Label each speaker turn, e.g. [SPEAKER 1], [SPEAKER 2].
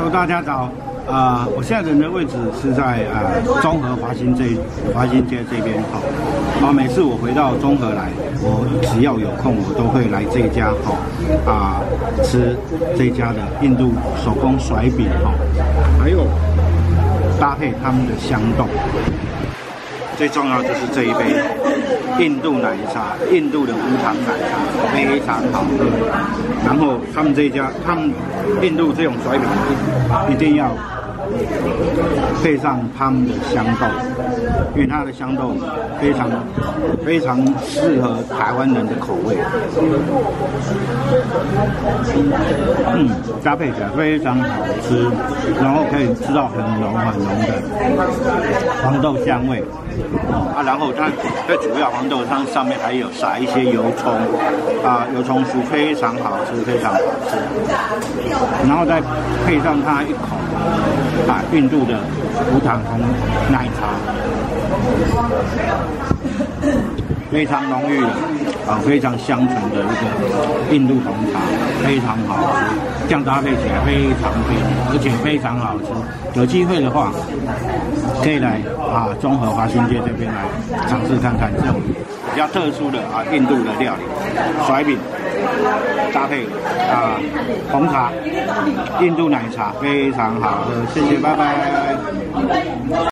[SPEAKER 1] Hello， 大家早。我现在人的位置是在中和华新街这边哈。每次我回到中和来，我只要有空，我都会来这一家吃这一家的印度手工甩饼哈，还有搭配他们的香豆。最重要就是这一杯印度奶茶，印度的无糖奶茶非常好喝。然后他们印度这种甩饼一定要配上他们的香豆，因为它的香豆非常适合台湾人的口味。搭配起来非常好吃，然后可以吃到很浓的黄豆香味。然后它最主要黄豆它上面还有撒一些油葱，油葱酥非常好吃，非常好吃。然后再配上它一口印度的无糖红奶茶，非常浓郁的非常香醇的一个印度红茶，非常好吃，这样搭配起来非常而且非常好吃。有机会的话，可以来中和华新街这边来尝试看看这种比较特殊的印度的料理，甩饼搭配红茶、印度奶茶，非常好喝。谢谢，拜拜。